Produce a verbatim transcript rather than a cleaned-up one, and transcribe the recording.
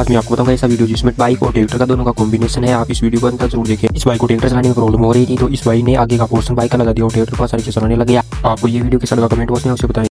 आज मैं आपको बताऊंगा ऐसा वीडियो जिसमें बाइक और ट्रैक्टर का दोनों का कॉम्बिनेशन है। आप इस वीडियो को अंत तक जरूर देखें। इस बाइक को ट्रैक्टर चलाने में प्रॉब्लम हो रही थी तो इस बाइक ने आगे का पोर्शन बाइक का लगा दिया और ट्रैक्टर को आसानी से चलाने लग गया। आपको ये वीडियो कैसा लगा कमेंट बॉक्स में अवश्य बताएं।